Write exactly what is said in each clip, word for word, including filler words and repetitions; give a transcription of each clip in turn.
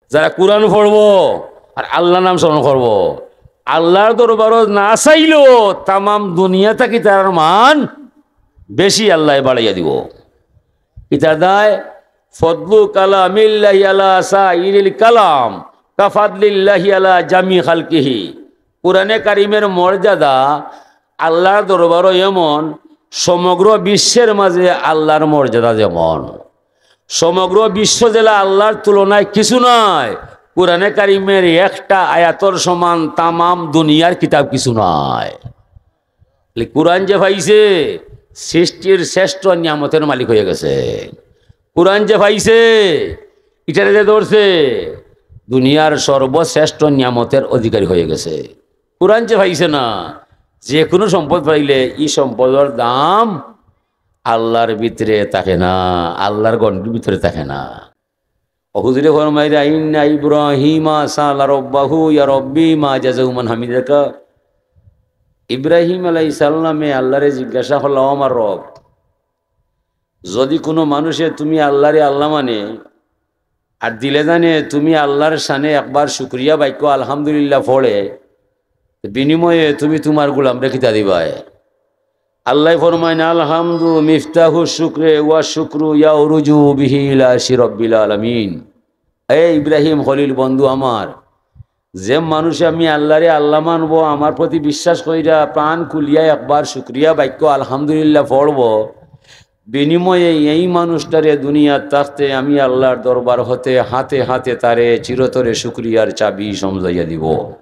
যারা কোরআন পড়বো আর আল্লাহ নাম স্মরণ করবো, আল্লাহর দরবারও না চাইলেও তামাম দুনিয়া থাকি তার মান বেশি আল্লাহ বাড়াইয়া দিব। ইতা দায় ফদলু কালামিল্লাহি আলা সাইরিল কালাম কাফাদলিল্লাহি আলা জামি খালকিহি। কুরআনে কারিমের মর্যাদা আল্লাহর দরবারও এমন, সমগ্র বিশ্বের মাঝে আল্লাহর মর্যাদা যেমন। সমগ্র বিশ্ব জেলা আল্লাহর তুলনায় কিছু নয়, কুরআনে কারিমের একটা আয়াতর সমান তামাম দুনিয়ার কিতাব কিছু নয়। কুরআন যে পাইছে সৃষ্টির শ্রেষ্ঠ নিয়ামতের মালিক হয়ে গেছে। কুরআন যে পাইছে এটারে যে ধরছে দুনিয়ার সর্বশ্রেষ্ঠ নিয়ামতের অধিকারী হয়ে গেছে। কুরআন যে পাইছে না, যে কোনো সম্পদ পাইলে এই সম্পদের দাম আল্লাহর ভিতরে থাকে না, আল্লাহর গণ্ডির ভিতরে থাকে না। হুজুরে ফরমাইরা ইন্না ইব্রাহিমা সালা রব্বাহু ইয়া রব্বি মা জাযাউ মান হামিদাকা। ইব্রাহিম আলাইহিস সালামে আল্লাহরে জিজ্ঞাসা করল, আমার রব, যদি কোনো মানুষে তুমি আল্লাহরে আল্লাহ মানে আর দিলে জানে তুমি আল্লাহর শানে একবার শুকরিয়া বাক্য আলহামদুলিল্লাহ পড়ে, বিনিময়ে তুমি তোমার গোলামরে কিতা দিবাই? আল্লাহ ফরমায় আলহামদু মিফতাহু শুকরে ওয়া শুকরু ইয়াউরুজু বিহি ইলা শিরব্বিল আলামিন। এ ইব্রাহিম খলিল বন্ধু আমার, যে মানুষে আমি আল্লাহরে আল্লাহ মানবো, আমার প্রতি বিশ্বাস কইরা প্রাণ খুলিয়া একবার শুকরিয়া বাক্য আলহামদুলিল্লাহ পড়ব, বিনিময়ে এই মানুষটারে দুনিয়ার থাকতে আমি আল্লাহর দরবার হতে হাতে হাতে তারে চিরতরে শুকরিয়ার চাবি সমঝাইয়া দিব।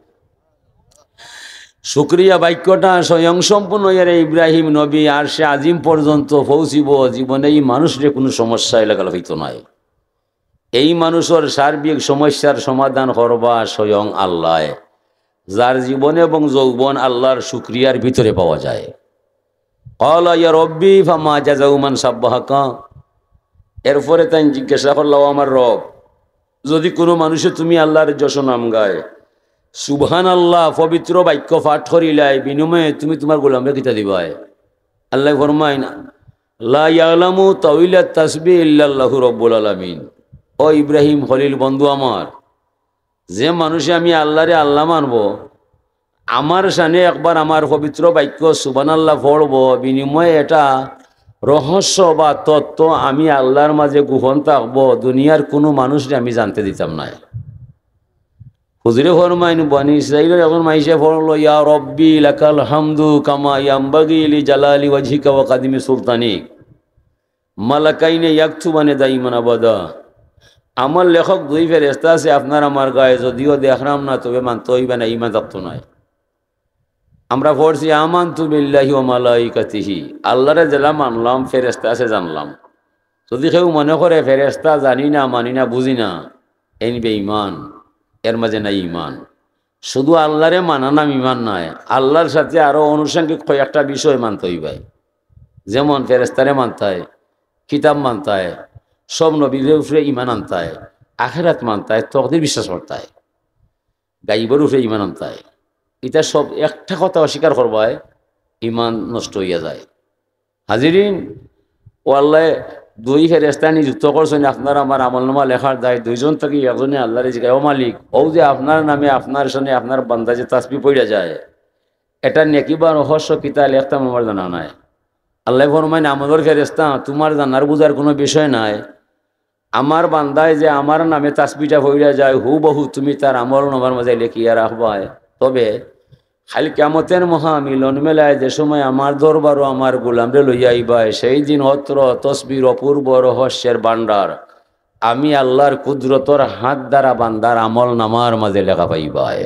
শুকরিয়া বাক্যটা স্বয়ং সম্পূর্ণ এর ইব্রাহিম নবী আর সে আজিম পর্যন্ত পৌঁছিব, জীবনে এই মানুষের কোনো সমস্যা এলাকাল হইতো নয়। এই মানুষের সার্বিক সমস্যার সমাধান করবা স্বয়ং আল্লাহ, যার জীবন এবং যৌবন আল্লাহর শুকরিয়ার ভিতরে পাওয়া যায়। ক্বালা ইয়া রব্বি ফামা জাযাউ মান সাব্বাহাকা। এরপরে তাই জিজ্ঞাসা করলো, আমার রব, যদি কোনো মানুষে তুমি আল্লাহর যশ নাম গায়, সুবহান আল্লাহ পবিত্র বাক্য পাঠ করিলাই, বিনিময়ে তুমি তোমার গোলামরে কিতা দিবাই? আল্লাহ ফরমায় লা ইয়ালামু তাওইলাত তাসবিহ ইল্লাল্লাহু রাব্বুল আলামিন। ও ইব্রাহিম খলিল বন্ধু আমার, যে মানুষে আমি আল্লাহরে আল্লাহ মানবো, আমার শানে একবার আমার পবিত্র বাক্য সুবহান আল্লাহ পড়ব, বিনিময়ে এটা রহস্য বা তত্ত্ব আমি আল্লাহর মাঝে গোপন থাকবো, দুনিয়ার কোনো মানুষকে আমি জানতে দিতাম না। হুজুরে ফরমাইন বনি ইসরাঈলের যখন মাইশে পড়লো, ইয়া রব্বি লাকাল হামদু কামা ইয়ামবাগি লি জালালি ওয়াজহিকা ওয়া কাদিমি সুলতানিক মালাকাইনে ইয়াকতুবানে দাইমান আবাদা। আমার লেখক দুই ফেরেশতা আছে আপনার আমার গায়ে, যদিও দেখলাম না তবে মানতে হইবে না, ঈমান থাকতো নয়। আমরা পড়ছি আমানতু বিল্লাহি ওয়া মালাইকাতিহি, আল্লাহরে জেলা মানলাম, ফেরেশতা আছে জানলাম। যদি কেউ মনে করে ফেরেশতা জানি না মানি না বুঝি না, এই বেঈমান, এর মাঝে নাই ইমান। শুধু আল্লাহরে মানা নাম ইমান নয়, আল্লাহর সাথে আরো আনুষঙ্গিক কয়েকটা বিষয় মানতে হইবে। যেমন ফেরেশতারে মানতে হয়, কিতাব মানতে হয়, সব নবীদের উপরে ইমান আনতে হয়, আখিরাত মানতে হয়, তকদির বিশ্বাস করতে হয়, গাইবের উপরে ইমান আনতে হয়। এটা সব একটা কথা অস্বীকার করবায় ইমান নষ্ট হইয়া যায়। হাজিরিন ও আল্লাহ দুই ফেরেশতা নিযুক্ত করছেন আপনার আমার আমলনামা লেখার দায়। দুইজন থেকে একজনে আল্লাহরে জিজ্ঞাসা, ও মালিক, ও যে আপনার নামে আপনার সঙ্গে আপনার বান্দা যে তাসবিহ পড়া যায়, এটা নেকি বা রহস্য কিতা লেখতাম আমার জানা নাই। আল্লাহ ফরমাইন আমাদের ফেরেশতা, তোমার জানার বুঝার কোনো বিষয় নাই। আমার বান্দায় যে আমার নামে তাসবিহটা পড়া যায়, হু বহু তুমি তার আমলনামার মাঝে লেখিয়া রাখবায়। তবে খালি কিয়ামতের মহামিলন মেলায় যে সময় আমার দরবারও আমার গোলামরে লইয়া আইবায়, সেই দিন অত্র তসবির অপূর্ব রহস্যের ভান্ডার আমি আল্লাহর কুদরতর হাত দ্বারা বান্দার আমল নামার মাঝে লেখা পাইবায়।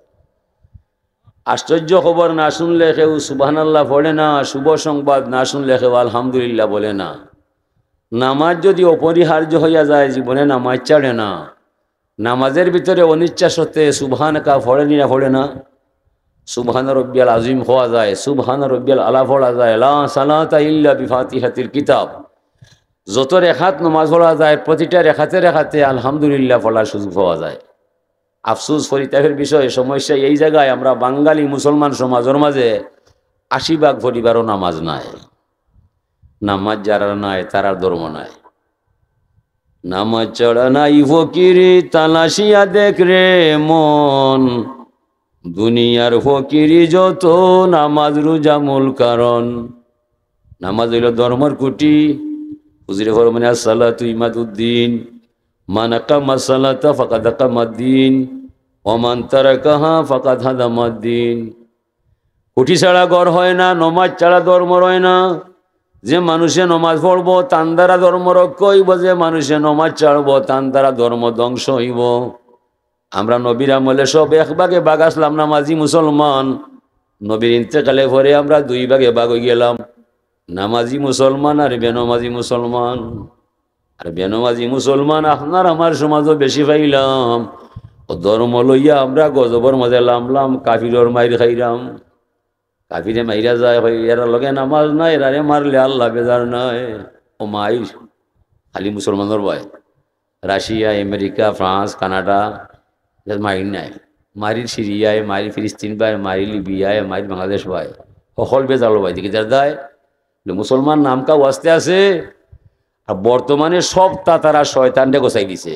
আশ্চর্য খবর না শুনলে কেউ সুবহানাল্লাহ পড়ে না, শুভ সংবাদ না শুনলে কেউ আলহামদুলিল্লাহ বলে না। নামাজ যদি অপরিহার্য হইয়া যায়, জীবনে নামাজ ছাড়ে না। নামাজের ভিতরে অনিচ্ছা সত্ত্বে সুবহানাকা পড়েনি না পড়ে না। সুবহান রব্বিয়াল আজিম হওয়া যায়, সুবহান রব্বিয়াল আলা পড়া যায়, লা সালাতা ইল্লা বিফাতিহাতিল কিতাব। যত রেখাত নামাজ পড়া যায়, প্রতিটা রেখাতে রেখাতে আলহামদুলিল্লাহ পড়ার সুযোগ পাওয়া যায়। আফসোস ফরিতাফের বিষয় সমস্যা এই জায়গায়, আমরা বাঙালি মুসলমান সমাজের মাঝে আশি ভাগ পরিবারও নামাজ নাই। নামাজ যারা নাই তারার ধর্ম নাই। নামাজ চড়া নাই ফকিরি তালাশিয়া দেখ রে মন, দুনিয়ার ফকিরি যত নামাজ রোজা মূল কারণ। নামাজ হইল ধর্মর কুটি। হুজুরে ফরমানে আসসালাতু ইমাদুদ্দিন, মান আকামা সালাতা ফাকাদ আকামাদ্দিন ওয়া মান তারাকাহা ফাকাদ হাদামাদ্দিন। কুটি ছাড়া ঘর হয় না, নমাজ ছাড়া ধর্ম হয় না। যে মানুষে নমাজ পড়ব তান দ্বারা ধর্ম রক্ষা হইব, যে মানুষে নমাজ ছাড়ব তান দ্বারা ধর্ম ধ্বংস হইব। আমরা নবীর আমলে সব এক ভাগে ভাগ আসলাম নামাজি মুসলমান। নবীর ইন্তেকালে পরে আমরা দুই ভাগে ভাগ হয়ে গেলাম, নামাজি মুসলমান আর বেনমাজি মুসলমান। আর বেনমাজি মুসলমান আপনার আমার সমাজও বেশি পাইলাম। ও ধর্ম লইয়া আমরা গজবর মধ্যে লামলাম, কাফিরর মাইর খাইলাম। কাফিরে মাইরা যায়, এরা লগে নামাজ নাই, এরারে মারলে আল্লাহ বেজার নাই। ও মাই খালি মুসলমানের ভয়। রাশিয়া, আমেরিকা, ফ্রান্স, কানাডা মারি নাই, মারির সিরিয়ায়, মারি ফিলিস্তিন ভাই, মারি লিবিয়ায়, মারি বাংলাদেশ ভাই, সকল বেজালো ভাই দিকে যার দায় মুসলমান নামকা ওয়াস্তে আছে। আর বর্তমানে সব তাতারা শয়তানরে গোছাই দিছে।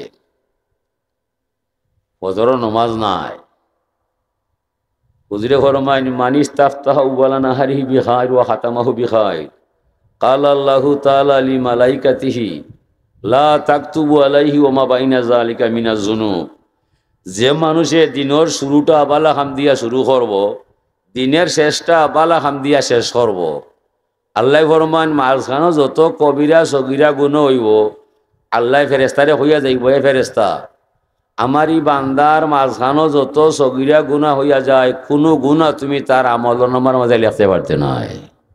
ফজর নমাজ নাই। হুজুরে ফরমাইন মানিস তাফতাহু ওয়ালা নাহারিহি বিখাইর ওয়া খাতামাহু বিখাইর। ক্বালা আল্লাহু তাআলা লি মালাইকাতিহি লা তাকতুবু আলাইহি ওয়া মা বাইনা যালিকা মিনাজ যুনুব। যে মানুষে দিনের শুরুটা বালা খাম দিয়া শুরু করব, দিনের শেষটা বালা খাম দিয়া শেষ করব, আল্লাহ ফরমান মাঝখানো যত কবিরা সগিরা গুণ হইব আল্লাহ ফেরেস্তারে হইয়া যাইব, এ ফেরেস্তা আমার ই বান্দার মাঝখানো যত সগিরা গুণা হইয়া যায়, কোনো গুণা তুমি তার আমল নামার মাঝে লিখতে পারতে নাই।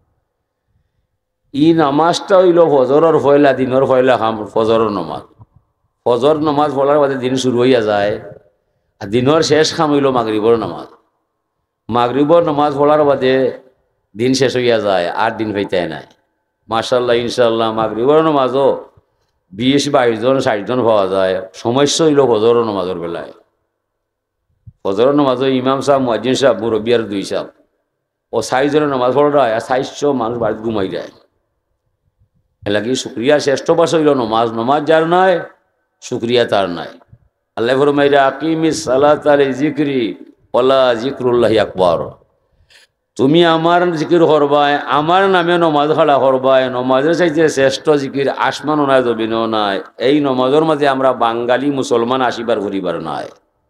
ই নামাজটা হইল ফজরের ফয়লা, দিনের ফয়লা খাম ফজরের নমাজ। ফজর নমাজ পড়ার বাদে দিন শুরু হইয়া যায়। আর দিনের শেষ খাম হইল মাগরিবর নামাজ। মাগরিবর নামাজ পড়ার বাদে দিন শেষ হইয়া যায়, আর দিন পাইতে নাই। মাশাআল্লাহ ইনশাআল্লাহ মাগরিবর নামাজও বিশ বাইশ জন ষাট জন পাওয়া যায়। সমস্যা হইল ফজর নামাজের বেলায়। ফজর নামাজও ইমাম সাহেব, মুয়াজ্জিন সাহেব, মুরব্বি আর দুই সাহেব ও ষাট জনের নামাজ পড়া আর ষাটশো মানুষ বাড়িতে ঘুমাই যায়। এলাকি শুক্রিয়া শ্রেষ্ঠ বাস হইল নমাজ। নমাজ যার নাই শুক্রিয়া তার নাই। আল্লাহ ফরমাইরা আকিমিস সালাতা লিযিকরি ওয়ালা যিকরুল্লাহি আকবার। তুমি আমার জিকির করবাই, আমার নামে নমাজ খাড়া করবাই। নমাজের চাইতে শ্রেষ্ঠ জিকির আসমানও নাই, জমিনও নাই। এই নমাজের মাঝে আমরা বাঙালি মুসলমান আসিবার ঘুরিবার নাই।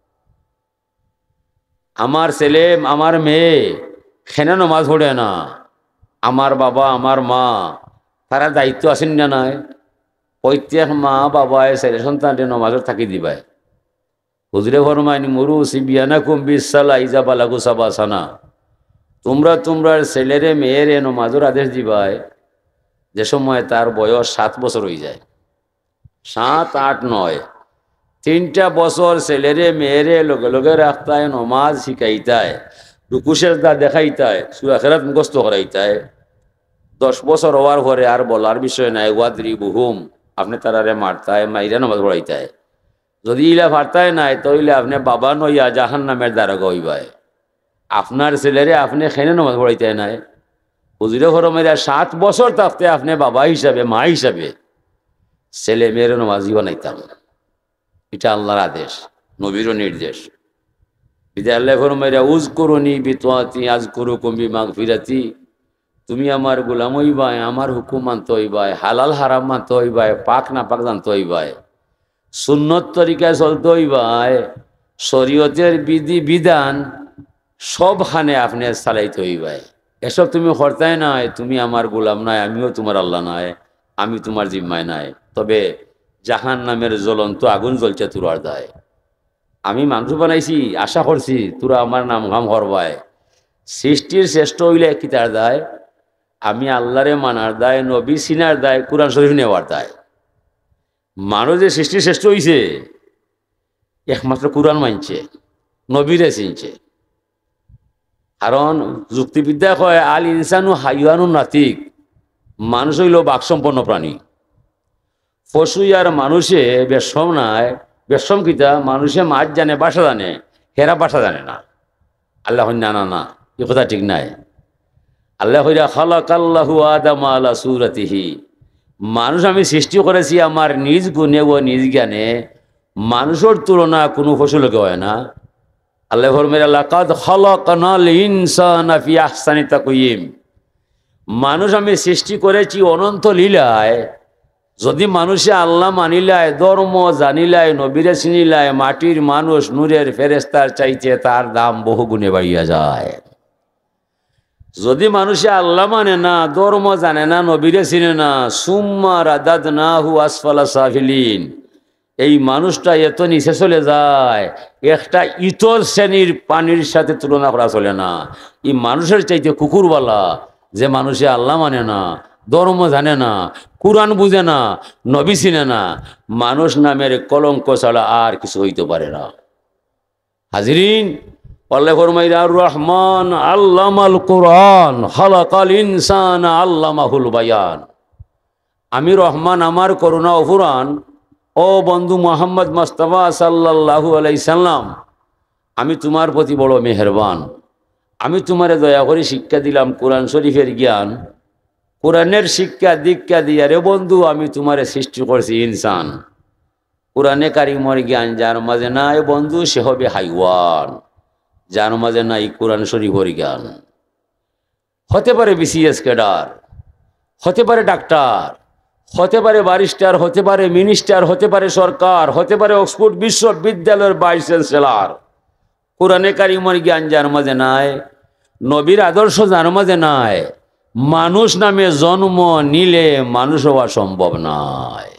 আমার ছেলে আমার মেয়ে খেনে নমাজ পড়ে না, আমার বাবা আমার মা তারা দায়িত্ব আছেন না নাই? প্রত্যেক মা বাবায় ছেলে সন্তানটি নমাজের থাকি দিবায়। হুজুরে ফরমাইনি মুরু সিবিয়ানাকুম বিসসালা ইজা বালাগু সাবাসানা। তোমরা তোমরা ছেলেরে মেয়েরে নমাজের আদেশ দিবাই যে সময় তার বয়স সাত বছর হয়ে যায়। সাত আট নয় তিনটা বছর ছেলেরে মেয়েরে লগে লগে রাখতায়, নমাজ শিখাইতায়, রুকু সেজদা দেখাইতায়, সূরা আখিরাত মুখস্থ করাইতায়। দশ বছর হওয়ার পরে আর বলার বিষয় নাই, ওয়াদরিবুহুম, আপনি তারারে মারতায়, মাইরা নমাজ পড়াইতায়। যদি ইলা ফারতায় নাই তাইলে আপনি বাবা নইয়া জাহান্নামের দ্বারকা হইবায়। আপনার ছেলেরে আপনি খেনে নমাজ পড়াইতে নাই। হুজুরে ফরমাইয়া সাত বছর থাকতে আপনি বাবা হিসাবে মা হিসাবে ছেলে মেয়ের নমাজি বানাইতাম। এটা আল্লাহর আদেশ, নবীরও নির্দেশ। বিদায় আল্লাহ ফরমাইয়া উজ করুনি বিতোয়াতি আজ করু কম্বি মাগফিরাতি। তুমি আমার গোলাম হইবাই, আমার হুকুম মানতে হইবাই, হালাল হারাম মানতে হইবাই, পাক না পাক জানতে হইবাই, সুন্নত তরিকায় চলতে হইবাই, শরীয়তের বিধি বিধান সবখানে আপনি চালাইতে হইবাই। এসব তুমি করতাই নাই, তুমি আমার গোলাম নাই, আমিও তোমার আল্লাহ নাই, আমি তোমার জিম্মায় নাই। তবে জাহান নামের জ্বলন্ত আগুন জ্বলছে তোরার দায়। আমি মানুষ বানাইছি, আশা করছি তোরা আমার নাম ঘাম হরবায়। সৃষ্টির শ্রেষ্ঠ হইলে কি তার দায়? আমি আল্লাহরে মানার দায়, নবী সিনার দায়, কোরআন শরীফ নেওয়ার দায়। মানুষ যে সৃষ্টির শ্রেষ্ঠ হইছে একমাত্র কোরআন মানছে, নবীরে চিনছে। কারণ যুক্তিবিদ্যা কয় আল ইনসানু হাইওয়ানু নাতিক, মানুষ হইল বাকসম্পন্ন প্রাণী। পশু আর মানুষে বেশম নাই। বেশম কিতা? মানুষে মাছ জানে, বাসা জানে, হেরা বাসা জানে না। আল্লাহ না না না এ কথা ঠিক নাই। আল্লাহ হইরা খালাকাল্লাহু আদাম আলা সূরাতিহি, মানুষ আমি সৃষ্টি করেছি আমার নিজ গুণে ও নিজ জ্ঞানে, মানুষের তুলনা কোনো ফসলকে হয় না। আল্লাহ ফরমায় লাকাদ খালাকনাল ইনসানা ফি আহসানি তাকওয়িম, মানুষ আমি সৃষ্টি করেছি অনন্ত লীলায়। যদি মানুষে আল্লাহ মানিলায়, ধর্ম জানিলায়, নবীরে চিনিলায়, মাটির মানুষ নূরের ফেরেস্তার চাইতে তার দাম বহু গুণে বাড়িয়া যায়। যদি মানুষে আল্লাহ মানে না, ধর্ম জানে না, নবীরে চিনে না, সুম্মা রাদাদনাহু আসফালা সাফিলিন, এই মানুষটা এত নিচে চলে যায়, একটা ইতর শ্রেণীর পানির সাথে তুলনা করা চলে না। এই মানুষের চাইতে কুকুরওয়ালা, যে মানুষে আল্লাহ মানে না, ধর্ম জানে না, কুরআন বুঝে না, নবী চিনে না, মানুষ নামের কলঙ্ক ছাড়া আর কিছু হইতে পারে না। হাজিরিন, আল্লাহ ফরমাইয়া আর রহমান আল্লামাল কুরআন খালাকাল ইনসান আল্লামাহুল বায়ান, আমি রহমান, আমার করুণা ও ফুরান, ও বন্ধু মোহাম্মদ মুস্তাফা সাল্লাল্লাহু আলাইহি সাল্লাম, আমি তোমার প্রতি বড় মেহেরবান। আমি তোমারে দয়া করে শিক্ষা দিলাম কোরআন শরীফের জ্ঞান, কোরআনের শিক্ষা দীক্ষা দিয়া রে বন্ধু আমি তোমারে সৃষ্টি করছি ইনসান। কোরআনে কারিমর জ্ঞান যার মাঝে নাই বন্ধু সে হবে হাইওয়ান, যার মাঝে নাই কোরআন শরীফের জ্ঞান। হতে পারে বিসিএস ক্যাডার, হতে পারে ডাক্তার, হতে পারে ব্যারিস্টার, হতে পারে মিনিস্টার, হতে পারে সরকার, হতে পারে অক্সফোর্ড বিশ্ববিদ্যালয়ের ভাইস চ্যান্সেলর, কোরআনে কারিমর জ্ঞান যার মাঝে নাই, নবীর আদর্শ যার মাঝে নাই, মানুষ নামে জন্ম নিলে মানুষ হওয়া সম্ভব নয়।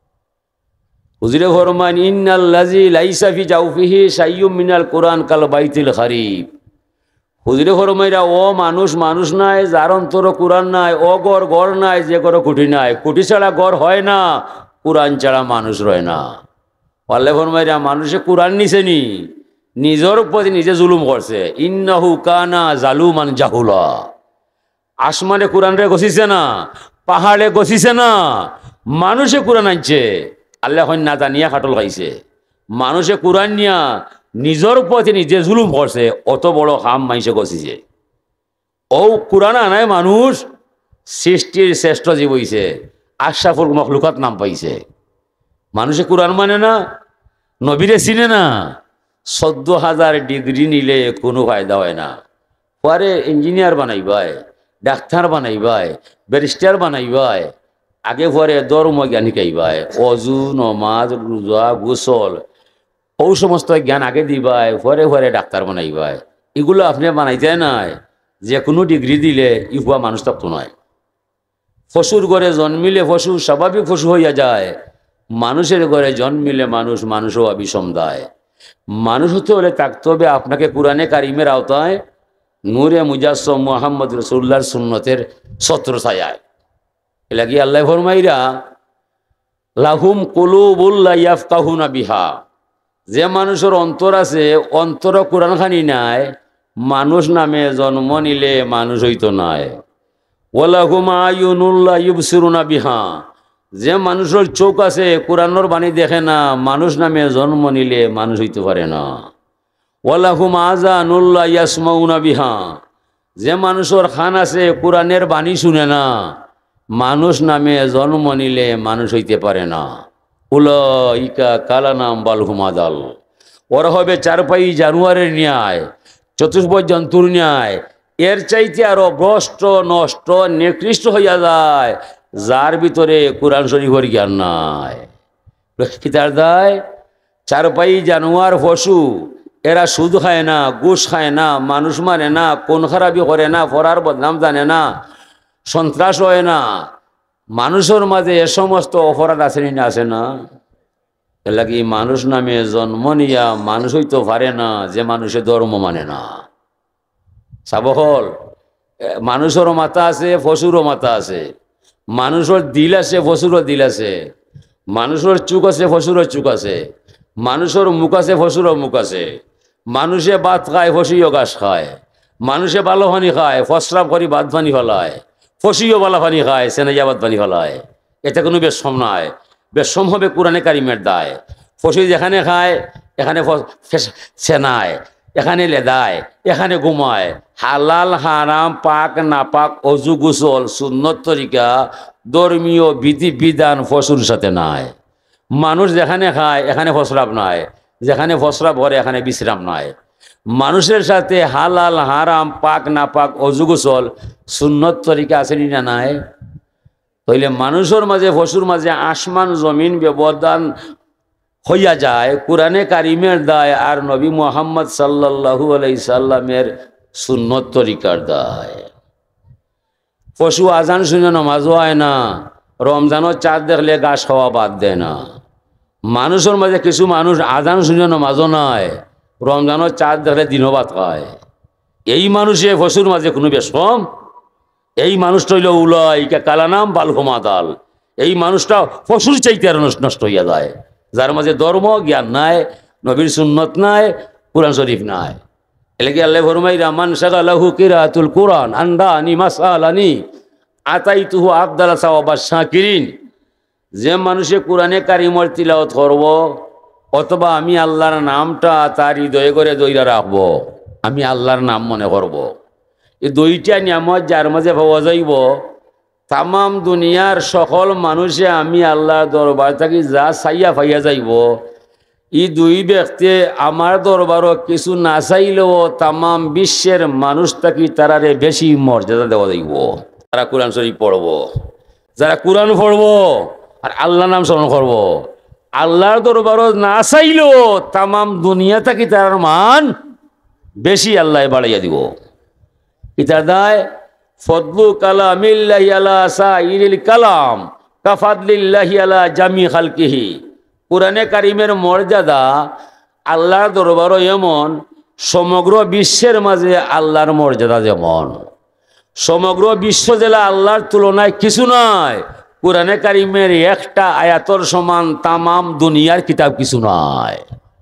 হুজুরে ফরমান ইন্নাল্লাযী লাইসা ফি জাওফিহি শাইয়্যুম মিনাল কুরআন কাল বাইতিল খারিব, হুজুরে ফরমাইরা ও মানুষ মানুষ নাই যার অন্তর কুরআন নাই, ও গর গর নাই যে গর কুটি নাই, কুটি ছাড়া গর হয় না, কুরআন ছাড়া মানুষ রয় না। আল্লাহ ফরমাইরা মানুষে কুরআন নিছেনি, নিজের প্রতি নিজে জুলুম করছে। ইন্নাহু কানা জালুমান জাহুলা, আসমানে কোরআন রে গছিছে না, পাহাড়ে গছিছে না, মানুষে কোরআন আনছে, আল্লাহ না জানিয়া খাটল খাইছে। মানুষে কোরআন নিয়া নিজের প্রতি নিজে জুলুম করছে, অত বড় হাম মাইসে গছিছে। ও কোরআন আনায় মানুষ সৃষ্টির শ্রেষ্ঠ জীব হইছে, আশরাফুল মখলুকাত নাম পাইছে। মানুষে কোরআন মানে না, নবীরে চিনে না, চোদ্দ হাজার ডিগ্রি নিলে কোনো ফায়দা হয় না। পরে ইঞ্জিনিয়ার বানাইবাই, ডাক্তার বানাইবাই, ব্যারিস্টার বানাইবাই, আগে পরে ধর্ম জ্ঞান শিকাইবাই, অজু নমাজ রোজা গোসল ও সমস্ত জ্ঞান আগে দিবাই, পরে পরে ডাক্তার বানাইবাই। এগুলো আপনি বানাইতে নাই, যে কোনো ডিগ্রি দিলে ইহুয়া মানুষ থাকতো নয়। পশুর ঘরে জন্মিলে পশু স্বাভাবিক পশু হইয়া যায়, মানুষের ঘরে জন্মিলে মানুষ মানুষ হওয়া বিষম দেয়। মানুষ হতে হলে থাকতে হবে আপনাকে কোরআনে কারিমের আওতায়, নূরে মুজাসসম মুহাম্মদ রাসূলুল্লাহর সুন্নতের ছত্র ছায়ায়। এলাকি আল্লাহ ফরমাইরা লাহুম কুলুবুল লা ইয়াফকাহুনা বিহা, যে মানুষের অন্তর আছে অন্তর কোরআন খানি নাই, মানুষ নামে জন্ম নিলে মানুষ হইতো নাই। ওয়ালাহুম আয়ুনুল লা ইউবসিরুনা বিহা, যে মানুষের চোখ আছে কোরআনের বাণী দেখে না, মানুষ নামে জন্ম নিলে মানুষ হইতে পারে না। ওয়ালাহুম আযানুল লা ইয়াসমাউনা বিহা, যে মানুষের খান আছে কোরআনের বাণী শুনে না, মানুষ নামে জন্ম নিলে মানুষ হইতে পারে না। উলাইকা কালানাম বাল হুমাদাল, ওরা হবে চারপাই জানুয়ারের ন্যায়, চতুষ্পদ জন্তুর ন্যায়, এর চাইতে আরো ভ্রষ্ট নষ্ট নিকৃষ্ট হইয়া যায় যার ভিতরে কোরআন শরীফের জ্ঞান নাই। কিতার দায় চারপাই জানুয়ার পশু, এরা সুদ খায় না, ঘুষ খায় না, মানুষ মানে না, কোন খারাপি করে না, পড়ার বদনাম জানে না, সন্ত্রাস হয় না। মানুষের মাঝে এ সমস্ত অপরাধ আছে না আছে না? এর লাগি মানুষ নামে জন্ম নিয়া মানুষ হইতে পারে না যে মানুষের ধর্ম মানে না। সাবহল মানুষেরও মাথা আছে, পশুরও মাথা আছে, মানুষের দিল আছে, পশুরও দিল আছে, মানুষের চুক আছে, পশুরও চুক আছে, মানুষের মুখ আছে, পশুরও মুখ আছে, মানুষে ভাত খায়, পশুও ঘাস খায়, মানুষে ভালো পানি খায়, ফসরাপ করি ভাত পানি ফেলায়, ফসিও ভালো পানি খায়, সেনাইয়া ভাত পানি ফেলায়। এতে কোনো বেশম নয়, বেশম হবে কোরআনে কারিমের দায়। ফসি যেখানে খায় এখানে সেনায়, এখানে লেদায়, এখানে ঘুমায়। হালাল হারাম পাক না পাক অজু গোসল সুন্নত তরিকা ধর্মীয় বিধি বিধান ফসুর সাথে নাই। মানুষ যেখানে খায় এখানে ফসরাব নাই, যেখানে ফসরাব করে এখানে বিশ্রাম নাই। মানুষের সাথে হালাল হারাম পাক না পাক অজু গোসল সুন্নত তরিকা আছে না নাই? তাইলে মানুষের মাঝে পশুর মাঝে আসমান জমিন ব্যবধান হইয়া যায় কোরআনে কারিমের দায় আর নবী মুহাম্মদ সাল্লাল্লাহু আলাইহি সাল্লামের সুন্নত তরিকার দায়। পশু আজান শুনে নামাজও হয় না, রমজানও চাঁদ দেখলে ঘাস খাওয়া বাদ দেয় না। মানুষের মাঝে কিছু মানুষ আজান শুনে নামাজও নয়, রমজানও চাঁদ দেখলে দিনও ভাত খায়। এই মানুষে পশুর মাঝে কোনো বেশম, এই মানুষটা হইল উলাইকা কালানাম বালহুমা দাল। এই মানুষটা পশুর চাইতে আর নষ্ট হইয়া যায়, যার মাঝে ধর্ম জ্ঞান নাই, নবীর সুন্নত নাই, কুরআন শরীফ নাই। এলাকি আল্লাহ ফরমাই রামান শাগালাহু কিরাতুল কুরআন আন্দানি মাসালানি আতাইতুহু আফদাল সাওয়াবাস শাকিরিন। যে মানুষে কোরআনে কারিমর তিলাওয়াত করব অথবা আমি আল্লাহর নামটা তার হৃদয়ে করে দইরা রাখবো, আমি আল্লাহর নাম মনে করব, এই দুইটা নিয়ামত যার মাঝে পাওয়া যাইব তামাম দুনিয়ার সকল মানুষে আমি আল্লাহর দরবার থাকি যা চাইয়া পাইয়া যাইব। ই দুই ব্যক্তি আমার দরবারও কিছু না চাইলেও তামাম বিশ্বের মানুষ থাকি তারারে বেশি মর্যাদা দেওয়া যাইব। তারা কোরআন শরীফ পড়ব, যারা কোরআন পড়ব আর আল্লাহর নাম স্মরণ করব, আল্লাহর দরবারও না চাইলেও তামাম দুনিয়া থাকি তার মান বেশি আল্লাহ বাড়াইয়া দিব। ইতার দায় ফদলু কালামিল্লাহি আলা সাইরিল কালাম কাফাদলিল্লাহি আলা জামি খালকিহি। কোরআনে কারিমের মর্যাদা আল্লাহর দরবারও এমন, সমগ্র বিশ্বের মাঝে আল্লাহর মর্যাদা যেমন। সমগ্র বিশ্ব জেলা আল্লাহর তুলনায় কিছু নয়, কোরআনে কারিমের একটা আয়াতর সমান তামাম দুনিয়ার কিতাব কিছু নয়।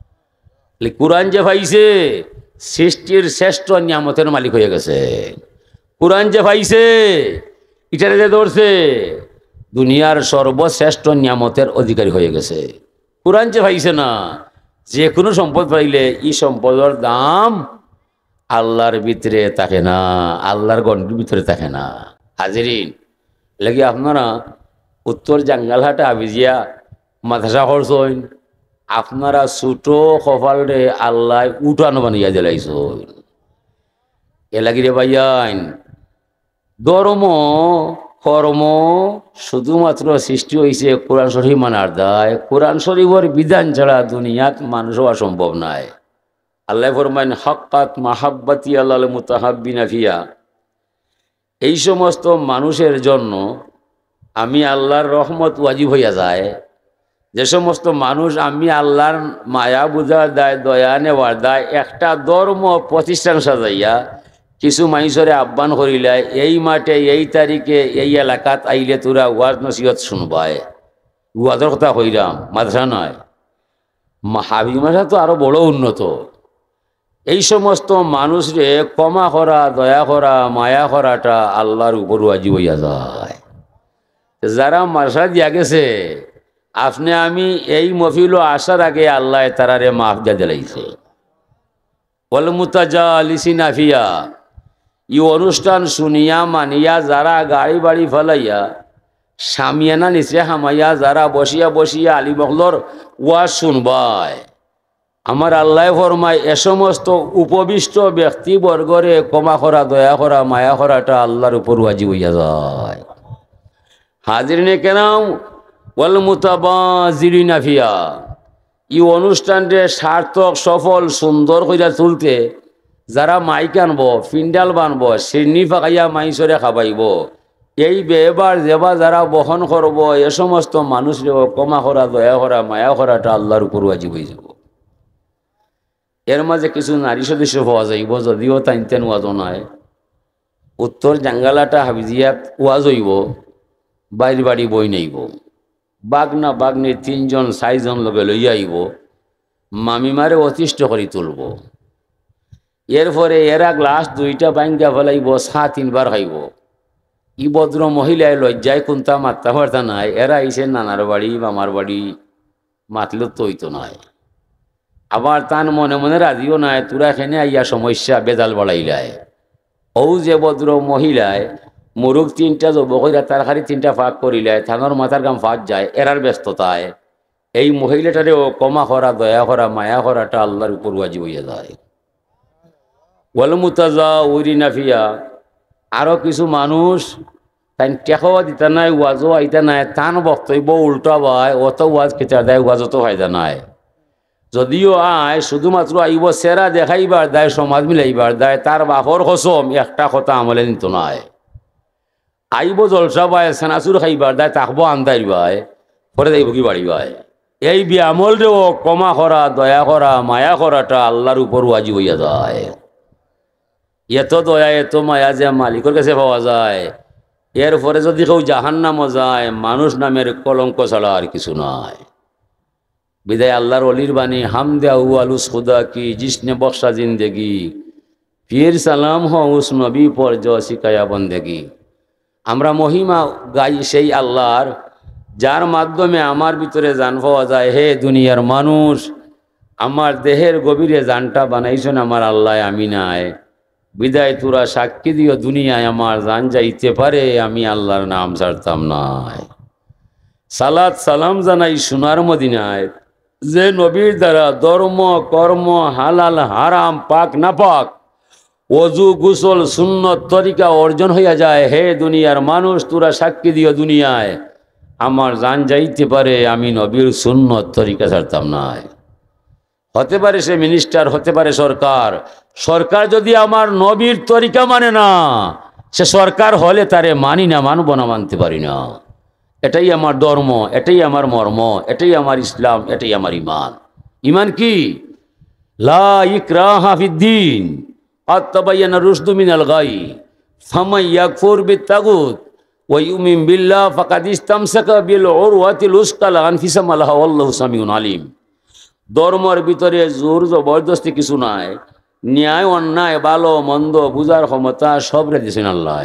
কোরআন যে পাইছে সৃষ্টির শ্রেষ্ঠ নিয়ামতের মালিক হয়ে গেছে। কোরআন যে পাইছে এটারে যে ধরছে দুনিয়ার সর্বশ্রেষ্ঠ নিয়ামতের অধিকারী হয়ে গেছে। কোরআন যে পাইছে না, যে কোনো সম্পদ পাইলে এই সম্পদের দাম আল্লাহর ভিতরে থাকে না, আল্লাহর গণ্ডির ভিতরে থাকে না। হাজিরিন লাগি আপনারা উত্তর জাঙ্গালহাটে আবিজিয়া মাদ্রাসা করছেন, আপনারা ছোটো কপালে আল্লাহ উঠানো বানিয়া দিলাইছ। এ লাগি রে ভাইয়াইন, ধর্ম কর্ম শুধুমাত্র সৃষ্টি হয়েছে কোরআন শরীফ মানার দায়। কোরআন শরীফের বিধান ছাড়া দুনিয়াত মানুষ হওয়া সম্ভব নয়। আল্লাহ ফরমাইন হাক্কাত মাহাব্বাতি আল্লাহ মুতাহাব্বিনা ফিয়া। এই সমস্ত মানুষের জন্য আমি আল্লাহর রহমত ওয়াজিব হইয়া যায়। যে সমস্ত মানুষ আমি আল্লাহর মায়া বুঝার দায়, দয়া নেওয়ার দায় একটা ধর্ম প্রতিষ্ঠান সাজাইয়া কিছু মানুষরে আহ্বান করিলে এই মাঠে এই তারিখে এই এলাকাত আইলে তোরা ওয়াজ নসিহত শুনবায়, ওয়াজের কথা কইরাম, মাদ্রাসা নয়। হাবিব মাদ্রাসা তো আরো বড় উন্নত। এই সমস্ত মানুষরে ক্ষমা করা, দয়া করা, মায়া করাটা আল্লাহর উপর ওয়াজিব হইয়া যায়। যারা মাদ্রাসা দিয়া গেছে, আপনি আমি এই মফিল আসার আগে আল্লাহ তারারে মাফ দিয়া দিলাইছে। ওয়াল মুতাজালিসিনা ফিয়া, ই অনুষ্ঠান শুনিয়া মানিয়া যারা গাড়ি বাড়ি ফেলাইয়া সামিয়ানা নিচে হামাইয়া যারা বসিয়া বসিয়া আলী বকলর ওয়াজ শুনবায়, আমার আল্লাহ ফরমায় এ সমস্ত উপবিষ্ট ব্যক্তিবর্গরে ক্ষমা করা, দয়া করা, মায়া করাটা আল্লাহর উপর ওয়াজিব হইয়া যায়। হাজিরিনে কেরাম ওয়াল মুতাবাজিরিনা ফিয়া, ই অনুষ্ঠানটি সার্থক সফল সুন্দর কইরা তুলতে যারা মাইক আনব, ফিন্ডাল বানব, সিন্নি ফাঁকাইয়া মাইসরে খাবাইব, এই বেবার যেবা যারা বহন করব, এ সমস্ত মানুষরে ক্ষমা করা, দয়া করা, মায়া করাটা আল্লাহর উপর ওয়াজিব হয়ে যাব। এর মাঝে কিছু নারী সদস্য পাওয়া যাইব, যদিও তাইতেন ওয়াজও নয়। উত্তর জাঙ্গালাটা হাবিজিয়াত ওয়াজ হইব, বাইর বাড়ি বই নেইব, বাগনা বাগনি তিনজন চারিজন লগে লইয়া আইব, মামিমারে অতিষ্ঠ করি তুলব। এরপরে এরা গ্লাস দুইটা বাইঙ্গা ফেলাইব, চা তিনবার খাইব। ই ভদ্র মহিলায় লজ্জায় কোনটা মাত্রা পারতা নাই, এরা আইসে নানার বাড়ি মামার বাড়ি, মাতলেও তো হইতো নয়। আবার তান মনে মনে রাজিও নাই, তোরা এখানে আইয়া সমস্যা বেজাল বাড়াইলায়। ও যে ভদ্র মহিলায় মুরুখ তিনটা জব কইরা তার খালি তিনটা ফাঁক করিলায়, থানোর মাথার গাম ফাঁক যায় এরার ব্যস্ততায় এই মহিলাটারেও কমা করা, দয়া করা, মায়া করাটা আল্লাহর উপর ওয়াজিব হইয়া যায়। ওয়াল মুতাজাউরিনা ফিয়া, আরও কিছু মানুষ তাই টেকাও দিতে নাই, ওয়াজও আইতা নাই, তান বক্তব্য উল্টা বায়, অত ওয়াজ খেতে দেয়, ওয়াজও তো ফায়দা নাই। যদিও আয় শুধুমাত্র আইব সেরা দেখাইবার দায়, সমাজ মিলাইবার দায়, তার বাপর কসম একটা কথা আমলে নিত নাই। আইব জলসা বায়, সেনাচুর খাইবার দায়, তাকবো আন্দাইর বায়, পরে যাইব কি বাড়ি বায়। এই বিয়ামল রেও কমা করা, দয়া করা, মায়া করাটা আল্লাহর উপর ওয়াজিব হইয়া যায়। এত দয়া এত মায়া যে মালিকের কাছে পাওয়া যায়, এর পরে যদি কেউ জাহান্নামও যায়, মানুষ নামের কলঙ্ক ছাড়া আর কিছু নাই। বিদায় আল্লাহর অলির বাণী, হামদে আউয়ালুস খুদা কি জিসনে বক্সা জিন্দেগি, পীর সালাম হ উস নবী পর জ শিকায়া বন্দেগি। আমরা মহিমা গাই সেই আল্লাহর, যার মাধ্যমে আমার ভিতরে জান পাওয়া যায়, হে দুনিয়ার মানুষ, আমার দেহের গভীরে জানটা বানাইছেন আমার আল্লাহ, আমি নাই। বিদায় তোরা সাক্ষী দিও দুনিয়ায় আমার জান যাইতে পারে, আমি আল্লাহর নাম ছাড়তাম নাই। সালাত সালাম জানাই সোনার মদিনায়, যে নবীর দ্বারা ধর্ম কর্ম হালাল হারাম পাক না পাক অজু গুসল সুন্নত তরিকা অর্জন হইয়া যায়। হে দুনিয়ার মানুষ, তোরা সাক্ষী দিও দুনিয়ায় আমার জান যাইতে পারে, আমি নবীর সুন্নত তরিকা ছাড়তাম নাই। হতে পারে সে মিনিস্টার, হতে পারে সরকার, সরকার যদি আমার নবীর তরিকা মানে না, সে সরকার হলে তারে মানি না, মানব না, মানতে পারি না। এটাই আমার ধর্ম, এটাই আমার মর্ম, এটাই আমার ইসলাম, এটাই আমার ইমান। ইমান কি? লা ইকরাহা ফিদ্দীন ক্বাদ তাবায়্যানা রুশদু মিনাল গাই ফামান ইয়াকফুর বিত্তাগুত ওয়া ইউমিন বিল্লাহ ফাকাদ ইসতামসাকা বিল উরওয়াতিল উসকা লা ইনফিসামা লাহা ওয়াল্লাহু সামিউন আলিম। ধর্মের ভিতরে জোর জবরদস্তি কিছু নাই, ন্যায় অন্যায় ভালো মন্দ বুঝার ক্ষমতা সবরে দিয়েছেন আল্লাহ।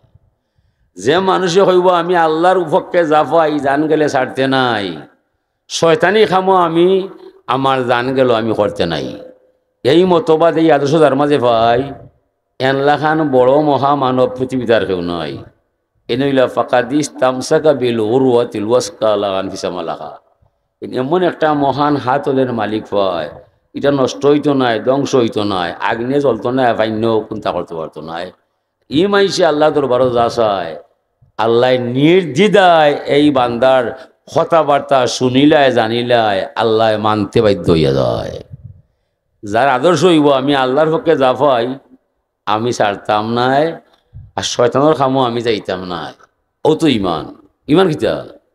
যে মানুষে হইব আমি আল্লাহর উপক্ষে জাফাই, জান গেলে ছাড়তে নাই, শয়তানি খামো আমি, আমার জান গেল আমি করতে নাই, এই মতবাদ এই আদর্শ যার মাঝে পাই, এনলা খান বড় মহামানব পৃথিবীতে আর কেউ নয়। এনেইলা ফাকাদ ইসতামসাকা বিল উরওয়াতিল ওয়াসকা লা ইনফিসামা লাহা। এমন একটা মহান হাতলের মালিক পায়, এটা নষ্ট হইতো নাই, ধ্বংস হইতো নাই, আগ্নে জ্বলতো না, ভাইন্য চিন্তা করতে পারতো না। ই মাইসে আল্লাহ তোর বারো যা চায়, আল্লাহ নির্দ্বিধায় এই বান্দার কথাবার্তা শুনিলায় জানিলায় আল্লাহ মানতে বাধ্য হইয়া যায়। যার আদর্শ হইব আমি আল্লাহর পক্ষে যা পাই আমি ছাড়তাম নাই, আর শয়তানের খামো আমি যাইতাম নাই। ও তো ইমান। ইমান কিতা?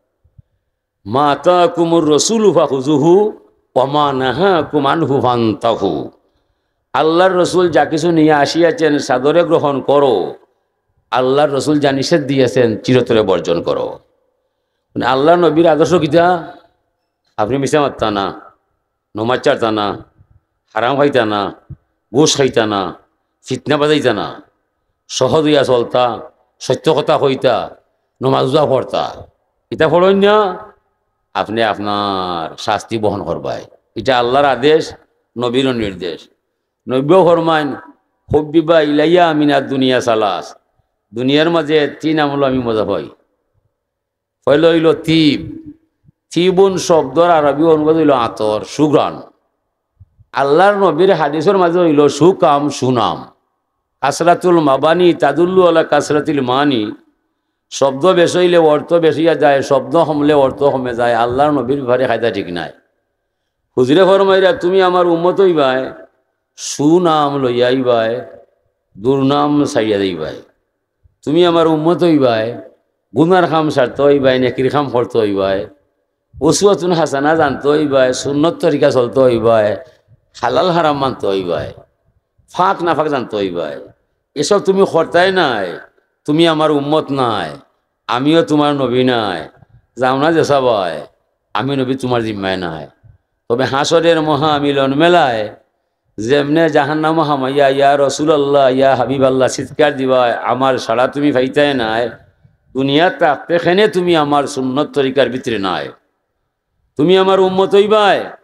মা আতাকুমুর রাসূলু ফাখুযুহু ওয়া মা নাহাকুম আনহু ফান্তাহু। আল্লাহর রসুল যা কিছু নিয়ে আসিয়াছেন সাদরে গ্রহণ করো, আল্লাহর রসুল যা নিষেধ দিয়েছেন চিরতরে বর্জন করো। মানে আল্লাহ নবীর আদর্শ কিতা? আপনি মিশা মারতা না, নমাজ চারতা না, হারাম খাইতা না, ঘুষ খাইতা না, ফিতনা বাজাইতা না, সহজ হইয়া চলতা, সত্য কথা কইতা, নমাজ উজা পড়তা। এটা পড়েন না, আপনি আপনার শাস্তি বহন করবাই। এটা আল্লাহর আদেশ, নবীরও নির্দেশ। নব্বই ফরমান হব্বিবা ইলাইয়া মিনাদ দুনিয়া সালাস। দুনিয়ার মাঝে তিন আমল আমি মজা পাই। পয়লা হইল তিব। তিবুন শব্দর আরবি অনুবাদ হইল আতর, সুগ্রাণ। আল্লাহর নবীর হাদিসের মাঝে হইল সুকাম, সুনাম। কাসরাতুল মাবানি তাদুল্লু আলা কাসরাতুল মানি। শব্দ বেশ হইলে অর্থ বেশিয়া যায়, শব্দ কমলে অর্থ কমে যায়। আল্লাহর নবীর ব্যাপারে খায়দা ঠিক নাই। হুজুরে ফরমাইরা তুমি আমার উম্মত হইবাই, সুনাম লইয়াইবাই, দুর্নাম ছাড়িয়া দিবাই। তুমি আমার উম্মত হইবাই, গুনার খাম ছাড়তে হইবাই, নেকির খাম করতে হইবাই, উসওয়াতুন হাসানা জানতে হইবাই, সুন্নত তরিকা চলতে হইবাই, হালাল হারাম মানতে হইবাই, ফাঁক না ফাঁক জানতে হইবাই। এসব তুমি করতাই নাই, তুমি আমার উম্মত নাই, আমিও তোমার নবী নাই। যাও না যে সবাই, আমি নবী তোমার জিম্মায় নাই। তবে হাসরের মহা মিলন মেলায় যেমনে জাহান্নাম হামাইয়া ইয়া রসুলাল্লাহ ইয়া হাবিব আল্লাহ চিৎকার দিবায়, আমার সাড়া তুমি পাইতাই নাই, দুনিয়ার তাপেখানে তুমি আমার সুন্নত তরিকার ভিতরে নাই। তুমি আমার উম্মত হইবাই,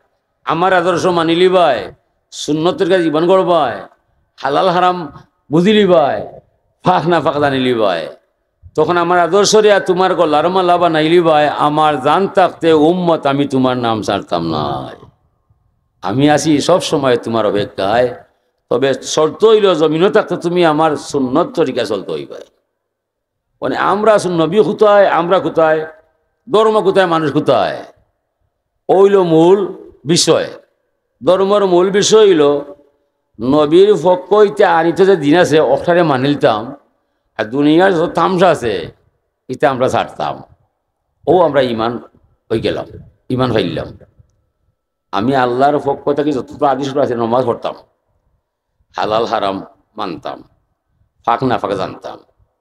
আমার আদর্শ মানিলি ভাই, সুন্নতের কাছে জীবন করবাই, হালাল হারাম বুঝিলি ভাই, ফাঁক না ফাঁক জানিলি ভাই, তখন আমার আদর্শরে তোমার গলার মালা বানাইলি ভাই, আমার জান থাকতে উম্মত আমি তোমার নাম ছাড়তাম নাই। আমি আছি সব সময় তোমার অপেক্ষায়, তবে শর্ত হইল জমিনও থাকতে তুমি আমার সুন্নত তরিকা চলতে হইবে। মানে আমরা নবী কোথায়, আমরা কোথায়, ধর্ম কোথায়, মানুষ কোথায়, ওইল মূল বিষয়। ধর্মের মূল বিষয় হইল নবীর পক্ষ হইতে আনিত যে দিন আছে ওখানে মানিলতাম, আর দুনিয়ার যত তামসা আছে এটা আমরা ছাড়তাম। ও আমরা ইমান হয়ে গেলাম, ইমান ফাইলাম। আমি আল্লাহর পক্ষ থেকে যতটা আদেশ আছে নমাজ পড়তাম, হালাল হারাম মানতাম, ফাঁক না ফাঁক জানতাম।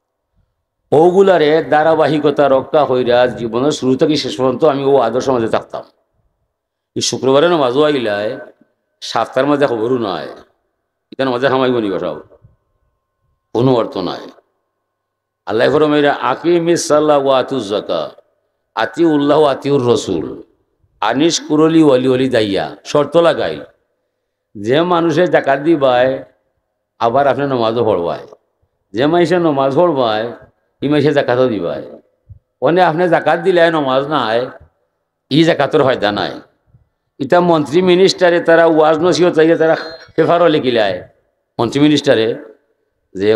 ওগুলারে ধারাবাহিকতা রক্ষা হইরা জীবনের শুরু থেকে শেষ পর্যন্ত আমি ও আদর্শ মাঝে থাকতাম। এই শুক্রবারে নমাজও আইলায় সাতটার মাঝে খবরও নয়, এখানে মাঝে খামাইব নি সব, কোনো অর্থ নাই। আল্লাহ ফরমাইরা আকিমিস সালাহ ওয়া আতুজ যাকাত আতি উল্লাহ আতিউর রসুল আনিস কুরলি ওয়ালি ওয়ালি দাইয়া শর্ত লাগাই, যে মানুষে জাকাত দিবায় আবার আপনি নমাজও পড়বায়, যে মাইসে নমাজ পড়বায় ই মাইসে জাকাতও দিবায়। ওনে আপনি জাকাত দিলে নমাজ নাই, ই জাকাতর ফায়দা নাই। এটা মন্ত্রী মিনিস্টারে তারা ওয়াজ নসিহত চাইলে তারা পেপারও লিখিলায় মন্ত্রী মিনিস্টারে যে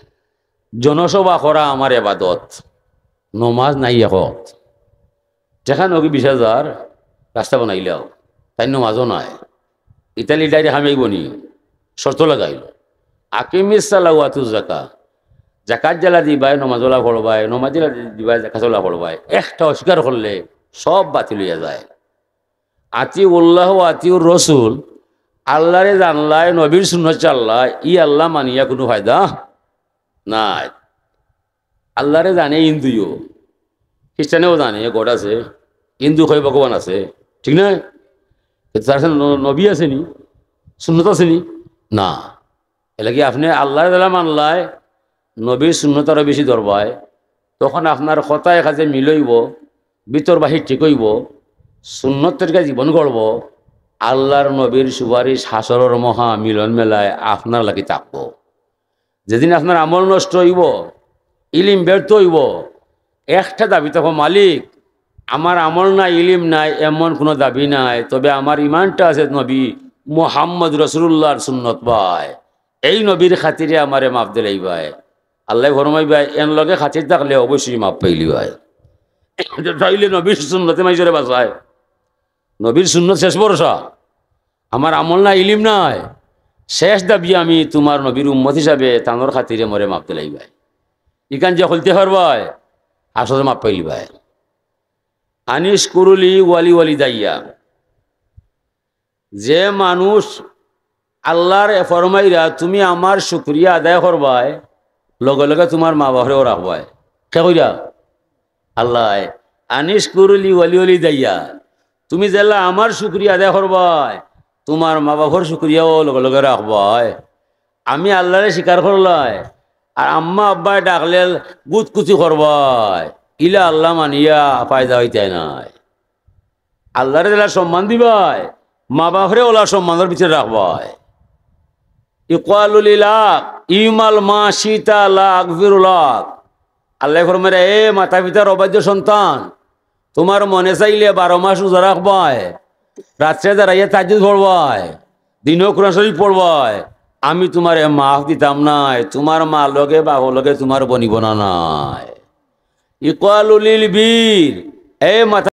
জনসভা করা আমার এবাদত, নমাজ নাই এখন দেখা নকি বিশ হাজার রাস্তা বানাইলেও তাই নমাজও নাই, ইতালি ডাইরে হামাইব নি, শর্ত লাগাইল আকিমিস সালাহ ওয়া আতুজ যাকাত, জাকাত জ্বালা দিবাই নমাজলা পড়বাই, নমাজ জ্বালা দিবাই জাকাতলা পড়বাই, একটা অস্বীকার করলে সব বাতিল হইয়া যায়। আতি উল্লাহ আতিউর রসুল, আল্লাহরে জানলায় নবীর সুন্নাত চাল্লায়, ই আল্লাহ মানিয়া কোনো ফায়দা নাই। আল্লাহরে জানে হিন্দুও, খ্রিস্টানেও জানে গড আছে, হিন্দু হয় ভগবান আছে, ঠিক না? তার সাথে নবী আসেনি, সুন্নত আসেনি না। এলে কি আপনি আল্লাহরে জানা মানলায় নবীর সুন্নত আরও বেশি দরবায়, তখন আপনার কথায় কাজে মিলইব, ভিতর বাহির ঠিক হইব, সুন্নতের কাছে জীবন করব, আল্লাহর নবীর সুপারিশ হাসরের মহা মিলন মেলায় আপনার লাগি থাকব। যেদিন আপনার আমল নষ্ট হইব, ইলিম ব্যর্থ হইব, একটা দাবি থাকো, মালিক আমার আমল নাই, ইলিম নাই, এমন কোনো দাবি নাই, তবে আমার ইমানটা আছে নবী মুহাম্মদ রাসূলুল্লাহর সুন্নত ভাই, এই নবীর খাতিরে আমারে মাফ দিলেই ভাই। আল্লাহ ফরমাই ভাই এন লগে খাতির থাকলে অবশ্যই মাফ পাইলি ভাই। তাইলে নবীর সুন্নতে মাইজরে বাসায়, নবীর সুন্নত শেষ ভরসা, আমার আমল নাই, ইলিম নাই, শেষ দাবি আমি তোমার নবীর উম্মত হিসাবে তানোর খাতিরে মরে মাপ দিলাই ভাই। ইকান যে খুলতে পারবাই আসলে মাপ পাইলি ভাই। আনিস কুরুলি ওয়ালি ওয়ালি দাইয়া, যে মানুষ আল্লাহর ফরমাইরা তুমি আমার শুকরিয়া আদায় করবাই, লগে লগে তোমার মা বাপরেও রাখবাই। কে কইরা আল্লাহ আনিস কুরুলি ওয়ালি ওয়ালি দাইয়া, তুমি যেলা আমার শুকরিয়া আদায় করবাই, তোমার মা বাপর শুকরিয়াও লগে লগে রাখবাই। আমি আল্লাহরে স্বীকার করলাই, আর আম্মা আব্বাই ডাকলে গুতকুচি করবাই, ইলা আল্লাহ মানিয়া ফায়দা হইতে নাই। আল্লাহরে যেলা সম্মান দিবাই, মা বাপরে ওলা সম্মানের ভিতরে রাখবাই। ইকালুলিলাক ইমাল মা সীতা লাক ফিরুলাক, আল্লাহ ফরমায় এ মাতা পিতার অবাধ্য সন্তান, তোমার মনে চাইলে বারো মাস রোজা রাখবাই, রাত্রে দাঁড়াইয়া তাহাজ্জুদ পড়বাই, দিনও কোরআন শরীফ পড়বাই, আমি তোমারে মাফ দিতাম নাই, তোমার মা লগে বাপ লগে তোমার বনিব না নাই। ইকালুলিল বীর, এ মাতা